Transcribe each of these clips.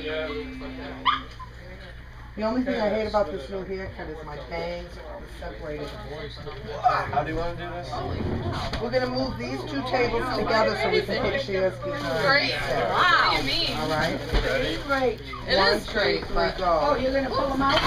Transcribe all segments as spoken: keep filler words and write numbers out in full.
The only thing I hate about this new haircut is my bangs are separated. How do you want to do this? We're going to move these two tables together so we can put chairs behind. Great. Wow. What do you mean? All right? It's great. It One, is great. two, three, But... go. Oh, you're going to pull them out?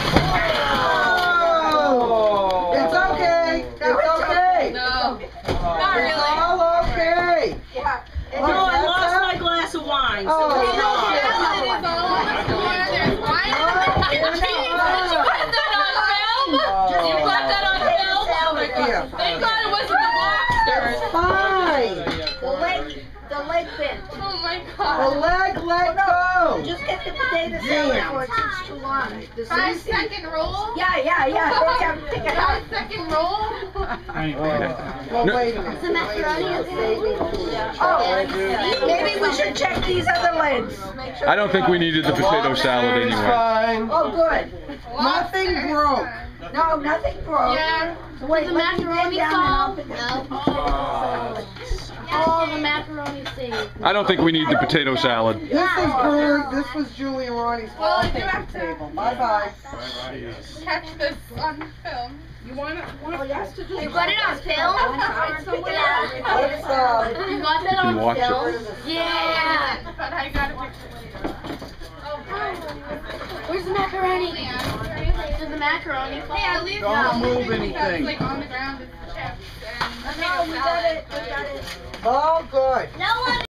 Oh! It's okay. It's okay. No. Not really. It's all okay. Yeah. Oh, No, I that's lost it? my glass of wine. So Oh, it's no. not Salad another is one. all on the floor. There's wine in the mac and cheese. Did you put that on film? You put that on film? Oh my Here. god. Thank God it wasn't the lobster. It's fine. The leg, the leg bent. Oh my The god. leg, let go. Just get the potato salad before it sits too long. The Five seasoning- second roll? Yeah, yeah, yeah. Don't have to pick it up. Five second roll? Well, wait a minute. The macaroni is saving. Oh, maybe we should check these other lids. I don't think we needed the potato salad It's anyway. fine. Oh, good. Nothing broke. No, nothing broke. Yeah. So wait, The let me macaroni bend down and I'll fall? pick No. the potato salad. Oh, the macaroni saved. I don't think we need the potato salad. This is Bird. This was Julie and Ronnie's Well, I do wallpaper have to- table. Bye bye. Catch this on film. You want to, oh, yes, to do. You got it on film? Yeah. Let's, um, You got that Can on you watch film? it? Yeah. But I got a picture later. Where's the macaroni? Did the macaroni fall? Hey, at least Don't now, move because, anything. like on the ground is chips and No, potato we got salad. it, we got it. all good. No one